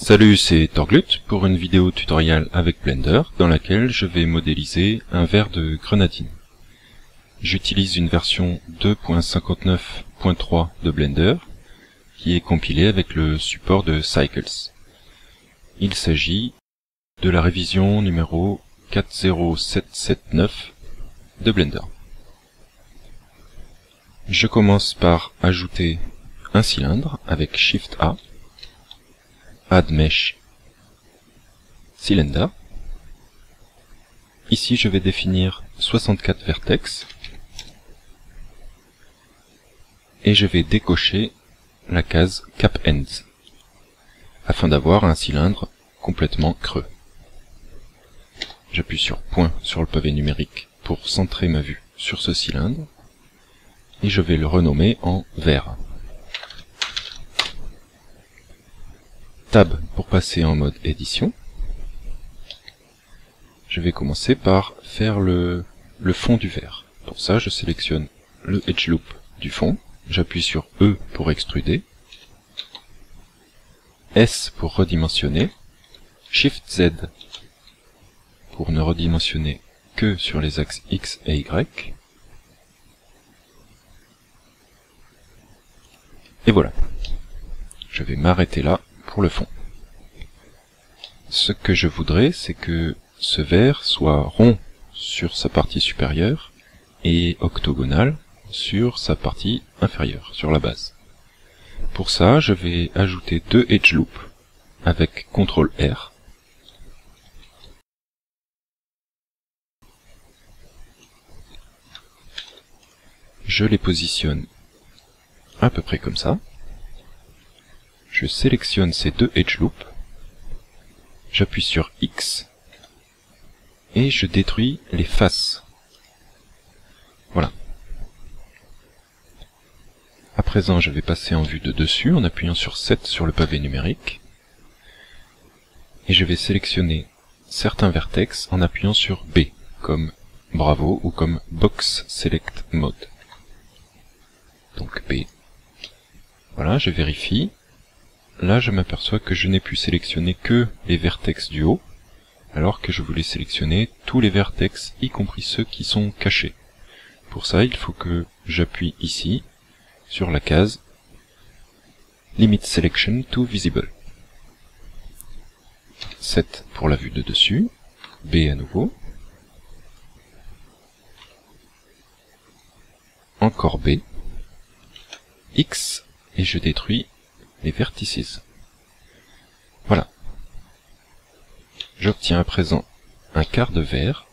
Salut, c'est Torglut pour une vidéo tutoriel avec Blender dans laquelle je vais modéliser un verre de grenadine. J'utilise une version 2.59.3 de Blender qui est compilée avec le support de Cycles. Il s'agit de la révision numéro 40779 de Blender. Je commence par ajouter un cylindre avec Shift A, Add Mesh Cylinder. Ici je vais définir 64 vertex et je vais décocher la case Cap Ends afin d'avoir un cylindre complètement creux. J'appuie sur point sur le pavé numérique pour centrer ma vue sur ce cylindre et je vais le renommer en verre. Tab pour passer en mode édition. Je vais commencer par faire le fond du verre. Pour ça, je sélectionne le Edge Loop du fond. J'appuie sur E pour extruder. S pour redimensionner. Shift Z pour ne redimensionner que sur les axes X et Y. Et voilà. Je vais m'arrêter là pour le fond. Ce que je voudrais, c'est que ce verre soit rond sur sa partie supérieure et octogonal sur sa partie inférieure, sur la base. Pour ça, je vais ajouter deux edge loops avec CTRL R. Je les positionne à peu près comme ça. Je sélectionne ces deux edge loops, j'appuie sur X et je détruis les faces. Voilà. À présent, je vais passer en vue de dessus en appuyant sur 7 sur le pavé numérique et je vais sélectionner certains vertex en appuyant sur B, comme Bravo ou comme Box Select Mode. Donc B. Voilà, je vérifie. Là, je m'aperçois que je n'ai pu sélectionner que les vertex du haut, alors que je voulais sélectionner tous les vertex, y compris ceux qui sont cachés. Pour ça, il faut que j'appuie ici, sur la case Limit Selection to Visible. 7 pour la vue de dessus, B à nouveau, encore B, X, et je détruis les vertices. Voilà. J'obtiens à présent un quart de verre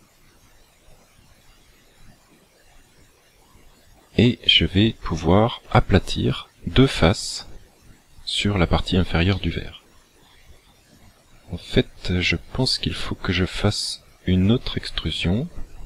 et je vais pouvoir aplatir deux faces sur la partie inférieure du verre. En fait, je pense qu'il faut que je fasse une autre extrusion.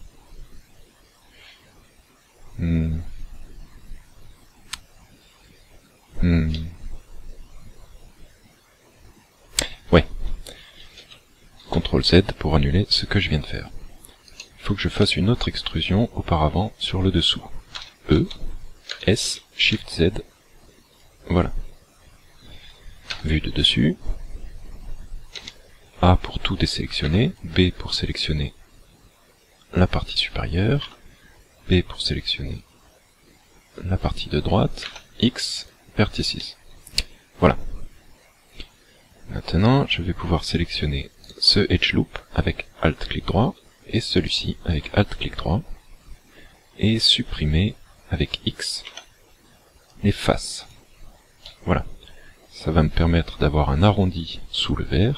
Ouais. CTRL Z pour annuler ce que je viens de faire. Il faut que je fasse une autre extrusion auparavant sur le dessous. E, S, Shift Z. Voilà. Vue de dessus. A pour tout désélectionner. B pour sélectionner la partie supérieure. B pour sélectionner la partie de droite. X, vertices. Voilà. Maintenant, je vais pouvoir sélectionner ce edge loop avec Alt-clic droit et celui-ci avec Alt-clic droit et supprimer avec X les faces. Voilà. Ça va me permettre d'avoir un arrondi sous le verre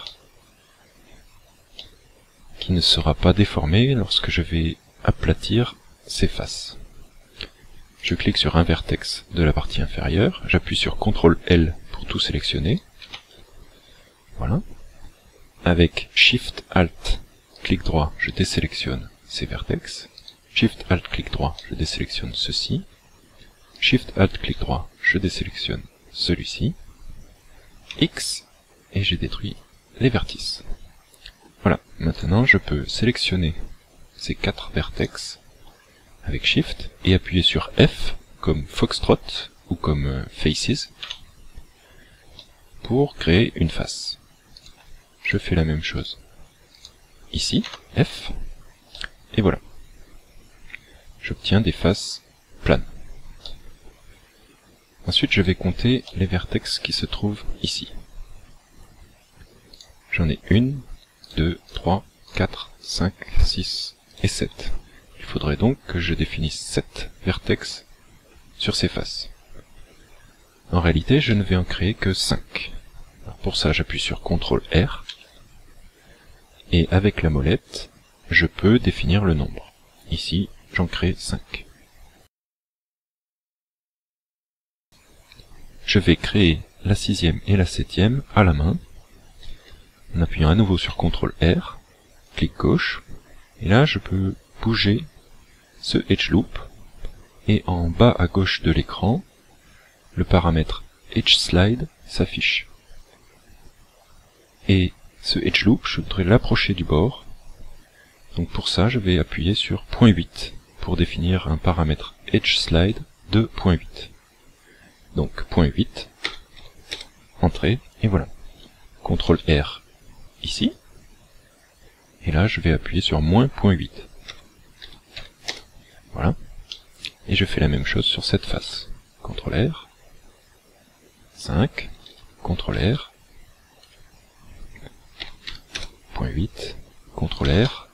qui ne sera pas déformé lorsque je vais aplatir ces faces. Je clique sur un vertex de la partie inférieure, j'appuie sur CTRL L pour tout sélectionner. Voilà. Avec Shift Alt clic droit, je désélectionne ces vertex. Shift Alt clic droit, je désélectionne ceci. Shift Alt clic droit, je désélectionne celui-ci. X et j'ai détruit les vertices. Voilà. Maintenant, je peux sélectionner ces quatre vertex avec Shift et appuyer sur F comme Foxtrot ou comme Faces pour créer une face. je fais la même chose ici, F, et voilà. J'obtiens des faces planes. Ensuite, je vais compter les vertex qui se trouvent ici. J'en ai 1, 2, 3, 4, 5, 6 et 7. Il faudrait donc que je définisse 7 vertex sur ces faces. En réalité, je ne vais en créer que 5. Alors pour ça, j'appuie sur CTRL R, et avec la molette, je peux définir le nombre. Ici, j'en crée 5. Je vais créer la 6e et la 7e à la main, en appuyant à nouveau sur CTRL R, clic gauche, et là je peux bouger ce edge loop, et en bas à gauche de l'écran, le paramètre edge slide s'affiche. Et ce edge loop, je voudrais l'approcher du bord, donc pour ça je vais appuyer sur .8 pour définir un paramètre edge slide de .8. Donc .8, entrée, et voilà. CTRL R ici, et là je vais appuyer sur -.8. Voilà. Et je fais la même chose sur cette face. CTRL R, 5, CTRL R, .8, CTRL R,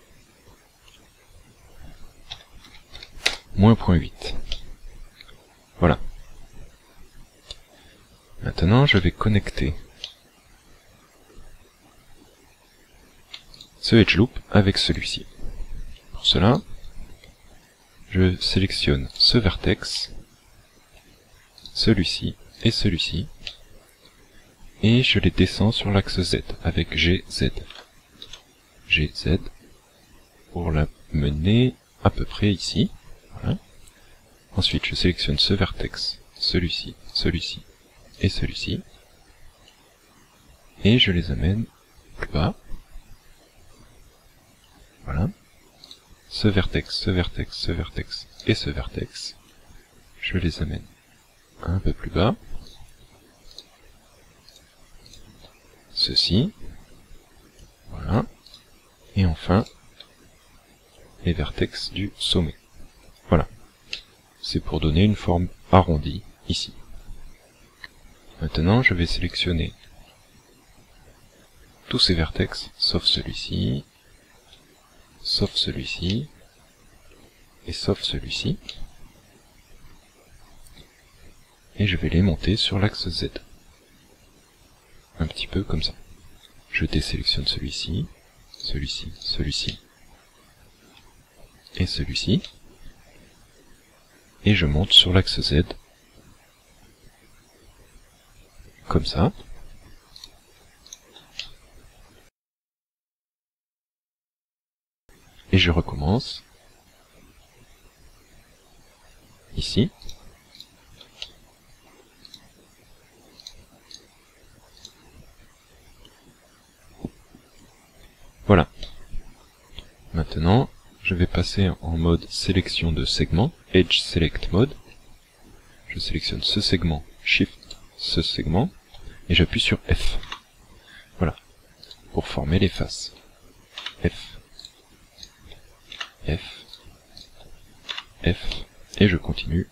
-.8. Voilà. Maintenant, je vais connecter ce edge loop avec celui-ci. Pour cela, je sélectionne ce vertex, celui-ci et celui-ci, et je les descends sur l'axe Z avec GZ. GZ pour la mener à peu près ici. Voilà. Ensuite, je sélectionne ce vertex, celui-ci, celui-ci et celui-ci, et je les amène plus bas. Voilà. Ce vertex, ce vertex, ce vertex et ce vertex, je les amène un peu plus bas. Ceci. Voilà. Et enfin, les vertex du sommet. Voilà. C'est pour donner une forme arrondie ici. Maintenant, je vais sélectionner tous ces vertex, sauf celui-ci, sauf celui-ci, et sauf celui-ci, et je vais les monter sur l'axe Z. Un petit peu comme ça. Je désélectionne celui-ci, celui-ci, celui-ci, et celui-ci, et je monte sur l'axe Z, comme ça. Et je recommence, ici. Voilà. Maintenant, je vais passer en mode sélection de segment, Edge Select Mode. Je sélectionne ce segment, Shift, ce segment, et j'appuie sur F. Voilà. Pour former les faces. F. F. F. Et je continue.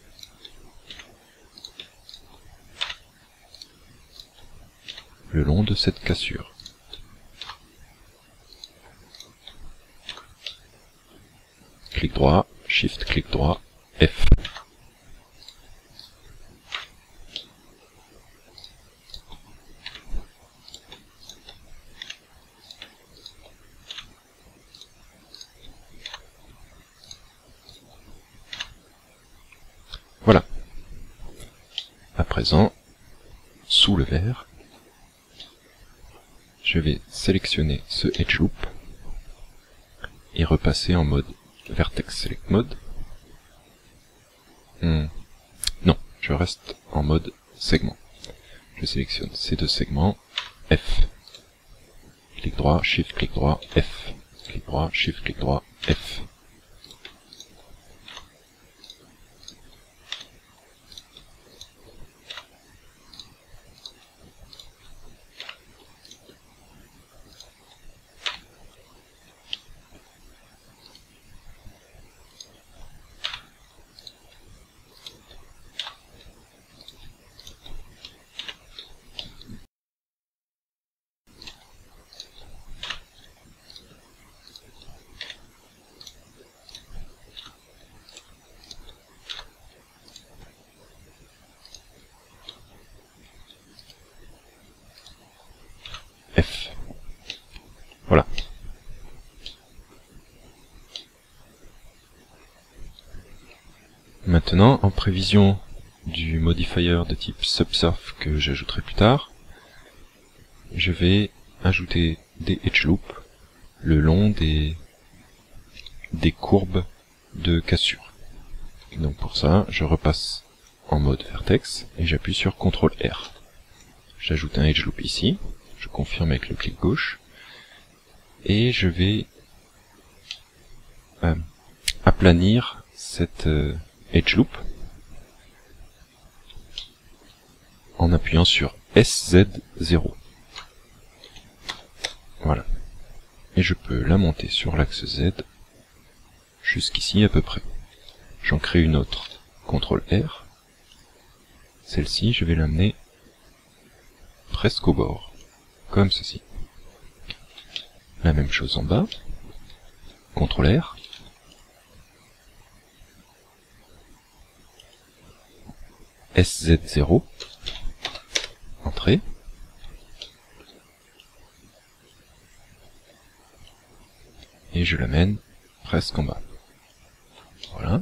Le long de cette cassure. Clic droit, Shift, clic droit, F. Voilà. À présent, sous le vert, je vais sélectionner ce Edge Loop et repasser en mode Vertex Select Mode. Non, je reste en mode segment. Je sélectionne ces deux segments, F. Clic droit, Shift, clic droit, F. Clic droit, Shift, clic droit, F. Maintenant, en prévision du modifier de type subsurf que j'ajouterai plus tard, je vais ajouter des edge loops le long des courbes de cassure. Donc pour ça, je repasse en mode vertex et j'appuie sur CTRL R. J'ajoute un edge loop ici, je confirme avec le clic gauche, et je vais aplanir cette edge loop en appuyant sur SZ0. Voilà. Et je peux la monter sur l'axe Z jusqu'ici à peu près. J'en crée une autre, CTRL R. Celle-ci, je vais l'amener presque au bord, comme ceci. La même chose en bas, CTRL R. SZ0, entrée. Et je l'amène presque en bas. Voilà.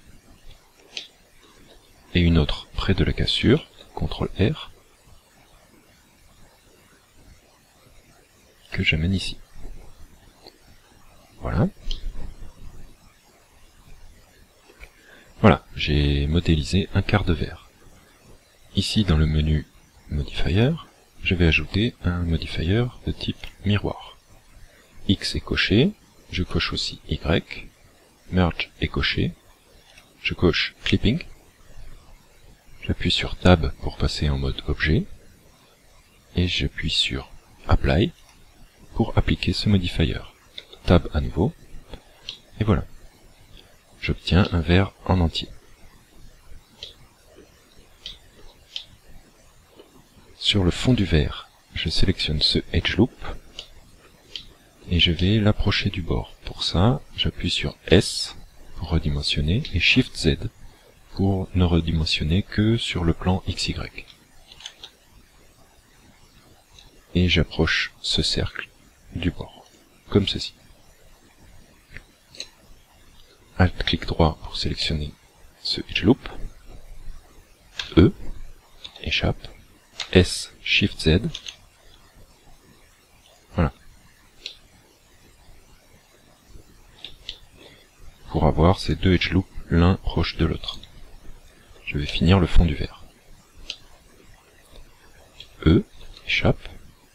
Et une autre près de la cassure, CTRL R, que j'amène ici. Voilà. Voilà, j'ai modélisé un quart de verre. Ici, dans le menu Modifier, je vais ajouter un modifier de type miroir. X est coché, je coche aussi Y, Merge est coché, je coche Clipping, j'appuie sur Tab pour passer en mode objet, et j'appuie sur Apply pour appliquer ce modifier. Tab à nouveau, et voilà. J'obtiens un verre en entier. Sur le fond du verre, je sélectionne ce Edge Loop, et je vais l'approcher du bord. Pour ça, j'appuie sur S pour redimensionner, et Shift Z pour ne redimensionner que sur le plan XY. Et j'approche ce cercle du bord, comme ceci. Alt-clic droit pour sélectionner ce Edge Loop, E, échappe, S, Shift Z, voilà, pour avoir ces deux Edge Loops l'un proche de l'autre. Je vais finir le fond du verre. E, échappe,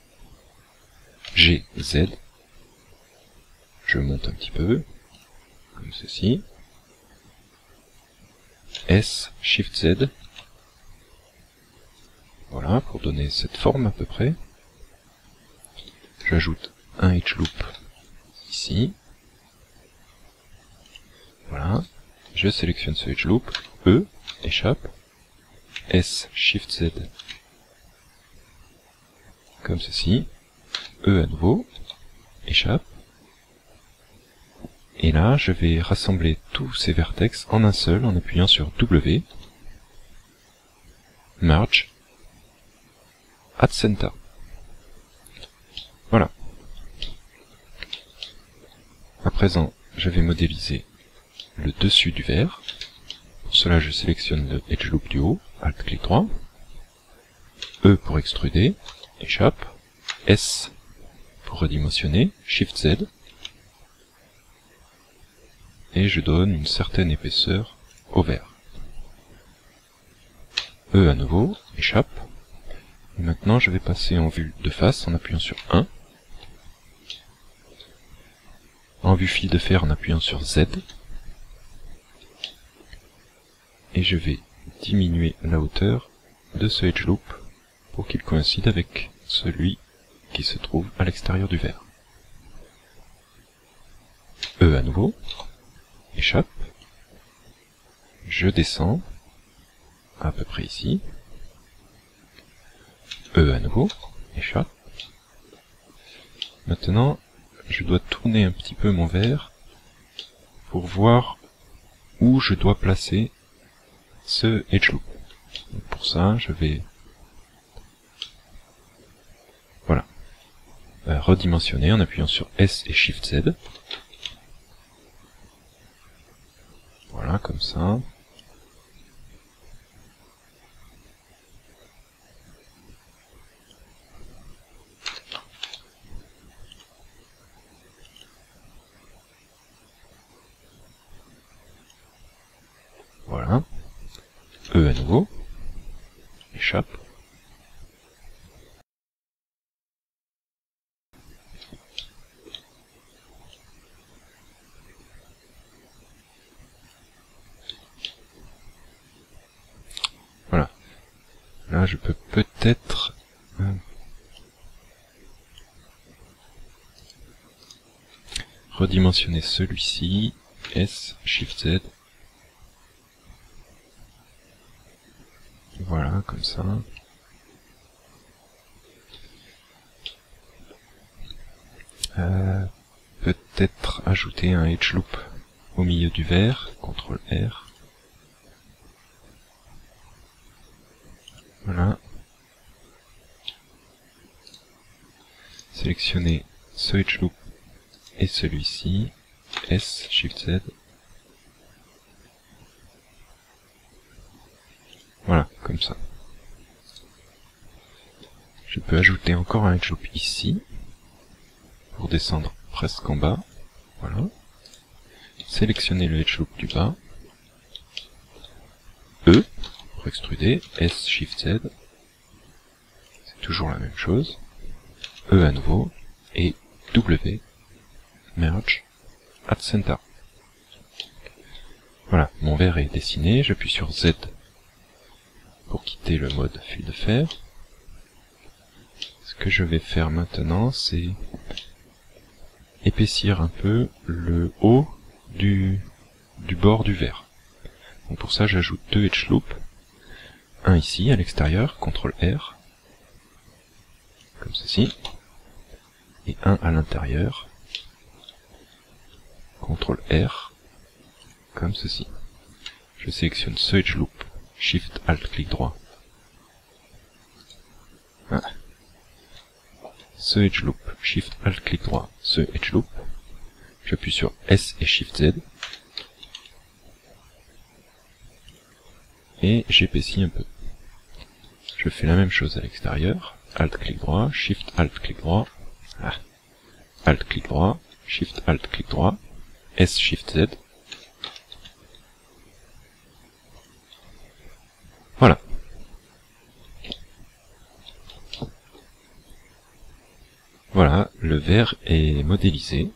G, Z, je monte un petit peu, comme ceci, S, Shift Z, voilà, pour donner cette forme à peu près. J'ajoute un Edge Loop ici, voilà, je sélectionne ce Edge Loop, E, échappe, S, Shift Z, comme ceci, E à nouveau, échappe, et là je vais rassembler tous ces vertex en un seul en appuyant sur W, Merge, Add Center. Voilà. À présent, je vais modéliser le dessus du verre. Pour cela, je sélectionne le Edge Loop du haut, Alt-clic droit, E pour extruder, échappe, S pour redimensionner, Shift Z, et je donne une certaine épaisseur au verre. E à nouveau, échappe, et maintenant je vais passer en vue de face en appuyant sur 1, en vue fil de fer en appuyant sur Z, et je vais diminuer la hauteur de ce Edge Loop pour qu'il coïncide avec celui qui se trouve à l'extérieur du verre. E à nouveau, échappe, je descends, à peu près ici, E à nouveau, échappe. Maintenant, je dois tourner un petit peu mon verre pour voir où je dois placer ce Edge Loop. Donc pour ça, je vais voilà, redimensionner en appuyant sur S et Shift Z. Voilà, comme ça. à nouveau, échappe. Voilà. Là, je peux peut-être redimensionner celui-ci, S, Shift Z. Voilà, comme ça. Peut-être ajouter un edge loop au milieu du vert, CTRL R. Voilà. Sélectionner ce edge loop et celui-ci, S, Shift Z. Voilà, comme ça. Je peux ajouter encore un edge loop ici, pour descendre presque en bas. Voilà. Sélectionner le edge loop du bas. E, pour extruder, S, Shift Z. C'est toujours la même chose. E à nouveau. Et W, Merge, at Center. Voilà, mon verre est dessiné. J'appuie sur Z pour quitter le mode fil de fer. Ce que je vais faire maintenant, c'est épaissir un peu le haut du bord du verre. Donc pour ça, j'ajoute deux edge loops. Un ici, à l'extérieur, CTRL R, comme ceci. Et un à l'intérieur, CTRL R, comme ceci. Je sélectionne ce edge loop, Shift Alt clic droit. Ah. Ce edge loop, Shift Alt clic droit, ce edge loop. J'appuie sur S et Shift Z. Et j'épaissis un peu. Je fais la même chose à l'extérieur. Alt clic droit, Shift Alt clic droit. Ah. Alt clic droit, Shift Alt clic droit, S Shift Z. Voilà. Voilà, le verre est modélisé.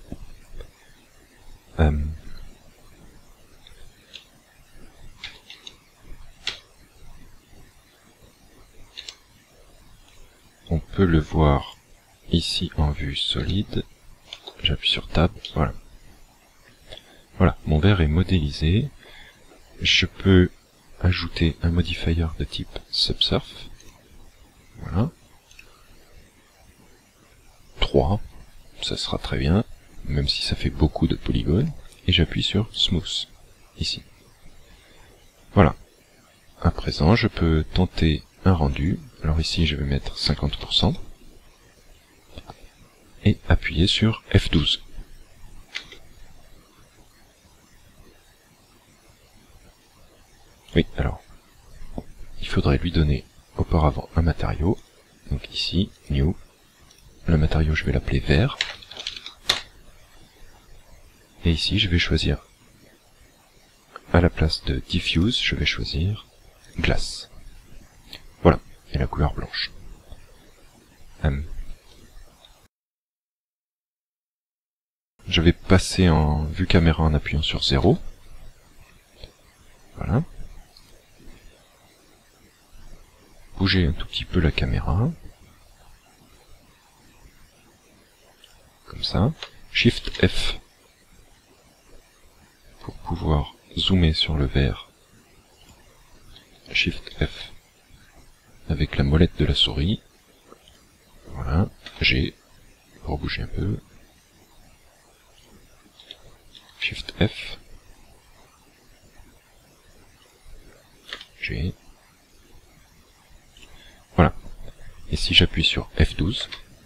On peut le voir ici en vue solide. J'appuie sur Tab, voilà. Voilà, mon verre est modélisé. Je peux ajouter un modifier de type Subsurf. Voilà. 3, ça sera très bien, même si ça fait beaucoup de polygones. Et j'appuie sur Smooth, ici. Voilà. À présent, je peux tenter un rendu. Alors ici, je vais mettre 50%. Et appuyer sur F12. Oui, alors, il faudrait lui donner auparavant un matériau. Donc ici, New. Le matériau, je vais l'appeler vert. Et ici, je vais choisir, à la place de Diffuse, je vais choisir Glace. Voilà, et la couleur blanche. Je vais passer en vue caméra en appuyant sur 0. Voilà. Bouger un tout petit peu la caméra. Comme ça. Shift F pour pouvoir zoomer sur le verre. Shift F avec la molette de la souris. Voilà. G pour bouger un peu. Shift F. G. Voilà. Et si j'appuie sur F12,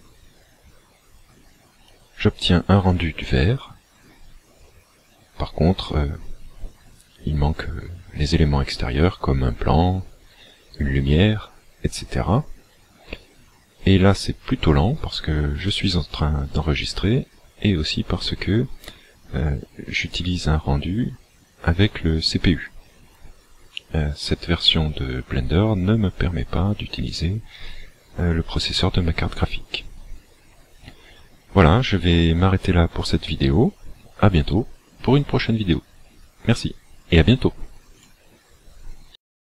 j'obtiens un rendu du verre. Par contre, il manque les éléments extérieurs comme un plan, une lumière, etc. Et là c'est plutôt lent parce que je suis en train d'enregistrer et aussi parce que j'utilise un rendu avec le CPU. cette version de Blender ne me permet pas d'utiliser le processeur de ma carte graphique. Voilà, je vais m'arrêter là pour cette vidéo. À bientôt pour une prochaine vidéo. Merci et à bientôt.